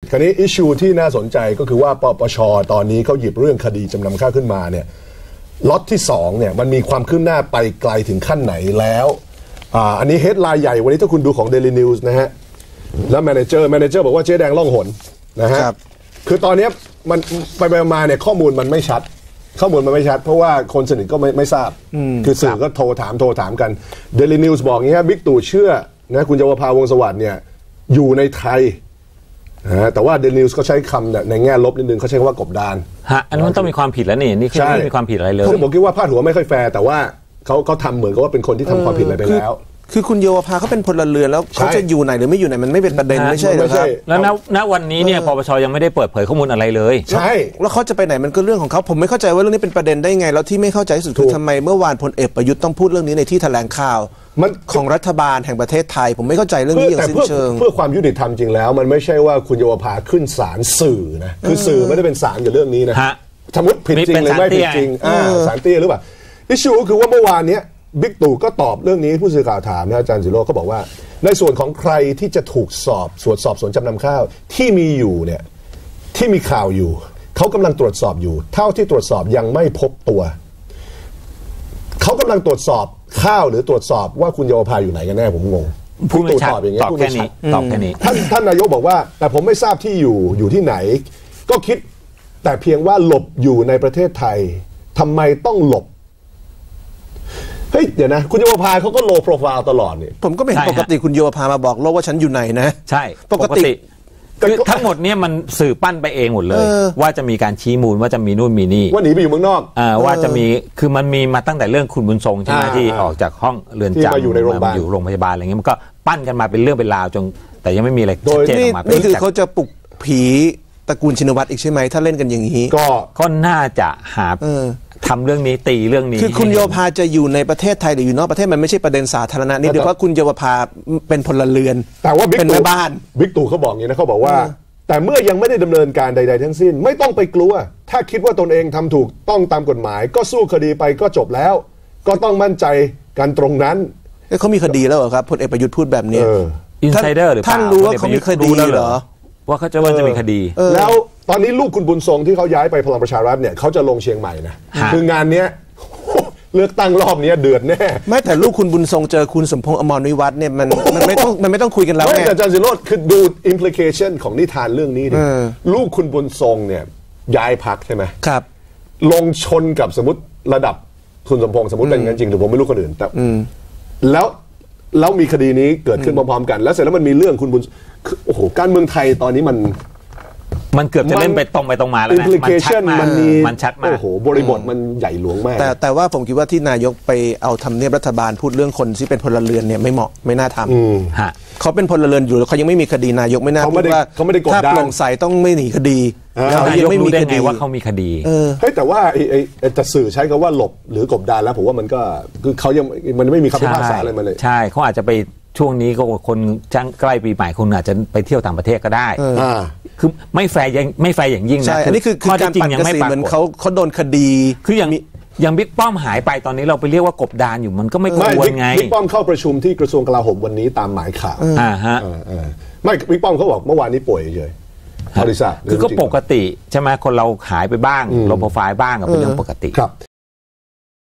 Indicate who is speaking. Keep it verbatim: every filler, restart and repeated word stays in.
Speaker 1: คราวนี้อิชชูที่น่าสนใจก็คือว่าปปชตอนนี้เขาหยิบเรื่องคดีจำนำข้าวขึ้นมาเนี่ยล็อตที่สองเนี่ยมันมีความคืบหน้าไปไกลถึงขั้นไหนแล้วอ่าอันนี้เฮดไลน์ใหญ่วันนี้ถ้าคุณดูของ Daily News นะฮะแล้วแมเนเจอร์แมเนเจอร์บอกว่าเจ๊แดงล่องหนนะฮะคือตอนนี้มันไปไปมาเนี่ยข้อมูลมันไม่ชัดข้อมูลมันไม่ชัดเพราะว่าคนสนิทก็ไม่ไม่ทราบคือสื่อก็โทรถามโทรถามกัน Daily News บอกอย่างนี้บิ๊กตู่เชื่อนะคุณเยาวภาวงศ์สวัสดิ์เนี่ยอยู่ในไทยนะแต่ว่า Daily News ก็ใช้คำในแง่ลบนิดนึงเขาใช้คำว่ากบดาน
Speaker 2: ฮะอันนั้นมันต้องมีความผิดแล้วนี่นี่คือไม่มีความผิดอะไรเลย
Speaker 1: ผมคิดว่าพาดหัวไม่ค่อยแฟร์แต่ว่าเขาเขาทำเหมือนกับว่าเป็นคนที่ทำความผิดอะไรไปแล้ว
Speaker 3: คือคุณเยาวภาเขาเป็นพลเรือนแล้วเขาจะอยู่ไหนหรือไม่อยู่ไหนมันไม่เป็นประเด็นไม่ใช่เหรอครับ
Speaker 2: แล้วณวันนี้เนี่ยปปชยังไม่ได้เปิดเผยข้อมูลอะไรเลย
Speaker 1: ใช่
Speaker 3: แล้วเขาจะไปไหนมันก็เรื่องของเขาผมไม่เข้าใจว่าเรื่องนี้เป็นประเด็นได้ไงแล้วที่ไม่เข้าใจที่สุดคือทำไมเมื่อวานพลเอกประยุทธ์ต้องพูดเรื่องนี้ในที่แถลงข่าวของรัฐบาลแห่งประเทศไทยผมไม่เข้าใจเรื่องนี้อย่างสิ้นเชิง
Speaker 1: เพื่อความยุติธรรมจริงแล้วมันไม่ใช่ว่าคุณเยาวภาขึ้นศาลสื่อนะคือสื่อไม่ได้เป็นศาลกับเรื่องนี้นะสมมติผิดจริงหรือไม่ผิดจริงศาลเตี้ยหรือเปล่าอิชชูก็คือว่าเมื่อวานนี้บิ๊กตู่ก็ตอบเรื่องนี้ผู้สื่อข่าวถามนะอาจารย์ศิโรจน์ก็บอกว่าในส่วนของใครที่จะถูกสอบสวนสอบสวนจำนำข้าวที่มีอยู่เนี่ยที่มีข่าวอยู่เขากำลังตรวจสอบอยู่เท่าที่ตรวจสอบยังไม่พบตัวเขากำลังตรวจสอบข้าวหรือตรวจสอบว่าคุณเยาวภาอยู่ไหนกันแน่ผมงง
Speaker 2: ผู้ตรวจสอบอย่างเงี้ยตอบแค่นี้ตอบแค่นี้
Speaker 1: ท่านท่านนายกบอกว่าแต่ผมไม่ทราบที่อยู่อยู่ที่ไหนก็คิดแต่เพียงว่าหลบอยู่ในประเทศไทยทำไมต้องหลบเฮ้ยเดี๋ยวนะคุณเยาวภาเขาก็โลโปรไฟล์ตลอดเนี่ย
Speaker 3: ผมก็ไม่เห็นปกติคุณเยาวภามาบอกโลกว่าฉันอยู่ไหนนะ
Speaker 2: ใช่ปกติคือทั้งหมดเนี่ยมันสื่อปั้นไปเองหมดเลยว่าจะมีการชี้มูลว่าจะมีนู่นมีนี่
Speaker 1: ว่าหนีไปอยู่เมืองนอก
Speaker 2: อ่าว่าจะมีคือมันมีมาตั้งแต่เรื่องคุณบุญทรงใช่ไหมที่ออกจากห้องเรือนจำ
Speaker 1: มาอยู่ในโรงพยาบาล
Speaker 2: อยู่โรงพยาบาลอะไรเงี้ยมันก็ปั้นกันมาเป็นเรื่องเป็นราวจนแต่ยังไม่มีอะไรชัดเจนออกมา
Speaker 3: นี่คือเขาจะปลุกผีตระกูลชินวัตรอีกใช่ไหมถ้าเล่นกันอย่างนี้
Speaker 1: ก็
Speaker 2: ก็น่าจะหาทำเรื่องนี้ตีเรื่องนี้
Speaker 3: คือคุณเยาวภาจะอยู่ในประเทศไทยหรืออยู่นอกประเทศมันไม่ใช่ประเด็นสาธารณะนี่เดี๋ยวว่าคุณเยาวภาเป็นพลเรือน
Speaker 1: แต่ว่า
Speaker 3: เป็นแม่บ้าน
Speaker 1: บิ๊กตู่เขาบอกอย่างนี้นะเขาบอกว่าแต่เมื่อยังไม่ได้ดำเนินการใดๆทั้งสิ้นไม่ต้องไปกลัวถ้าคิดว่าตนเองทำถูกต้องตามกฎหมายก็สู้คดีไปก็จบแล้วก็ต้องมั่นใจกันตรงนั้น
Speaker 3: เขามีคดีแล้วเหรอครับพลเอกประยุทธ์พูดแบบนี้
Speaker 2: อินไซเดอร์หรือ
Speaker 3: ท่านรู้ว่าเขามีคดีเหรอ
Speaker 2: ว่าเขาจะว่าจะมีคดี
Speaker 1: แล้วตอนนี้ลูกคุณบุญทรงที่เขาย้ายไปพลังประชารัฐเนี่ยเขาจะลงเชียงใหม่นะคืองานเนี้ยเลือกตั้งรอบนี้เดือดแน่
Speaker 3: ไม่แต่ลูกคุณบุญทรงเจอคุณสมพงษ์อมรวิวัฒน์เนี่ยมันมันไม่ต้องมันไม่ต้องคุยกันแล้วไง
Speaker 1: แต่อาจารย์ศิโรจน์คือดู implication ของนิทานเรื่องนี้ดิลูกคุณบุญทรงเนี่ยย้ายพรรคใช่ไหม
Speaker 3: ครับ
Speaker 1: ลงชนกับสมมติระดับคุณสมพงษ์สมมติเป็นงั้นจริงหรือผมไม่รู้คนอื่นแต่แล้วแล้วมีคดีนี้เกิดขึ้นพร้อมๆกันแล้วเสร็จแล้วมันมีเรื่องคุณบุญโอ้โหการเมืองไทยตอนนี้มัน
Speaker 2: มันเกือบจะเล่นไปตรงไปตรงมาแล้วนะ
Speaker 1: มันชัดมาก
Speaker 2: มันชัดมาก
Speaker 1: โอ้โหบริบทมันใหญ่หลวงมาก
Speaker 3: แต่แต่ว่าผมคิดว่าที่นายกไปเอาทำเนียบรัฐบาลพูดเรื่องคนที่เป็นพลเรือนเนี่ยไม่เหมาะไม่น่าทำเขาเป็นพลเรือนอยู่เขายังไม่มีคดีนายกไม่น่าพูดว่าถ้าโปร่งใสต้องไม่หนีคดี
Speaker 2: แล้วนายกรู้ได้ไงว่าเขามีคดี
Speaker 1: เฮ้ยแต่ว่าจะสื่อใช้คำว่าหลบหรือกบดานแล้วผมว่ามันก็คือเขายังมันไม่มีคำพิพากษาอะไรมาเลย
Speaker 2: ใช่เขาอาจจะไปช่วงนี้ก็คนจ้างใกล้ปีใหม่คุณอาจจะไปเที่ยวต่างประเทศก็ได้คือไม่แฟร์ยังไม่แฟร์อย่างยิ่งนะ
Speaker 3: ใช่อันนี้คือคือการปั่นกระแสเหมือนเขาเขาโดนคดี
Speaker 2: คืออย่างอย่างบิ๊กป้อมหายไปตอนนี้เราไปเรียกว่ากบดานอยู่มันก็ไม่ควรไง
Speaker 1: บิ๊กป้อมเข้าประชุมที่กระทรวงกลาโหมวันนี้ตามหมายข่าว
Speaker 2: อ่าฮะ
Speaker 1: ไม่บิ๊กป้อมเขาบอกเมื่อวานนี้ป่วยเฉย
Speaker 2: คือก็ปกติใช่ไหมคนเราหายไปบ้างโลโปรไฟล์บ้างก็เป็นเรื่องปกติ
Speaker 1: ครับ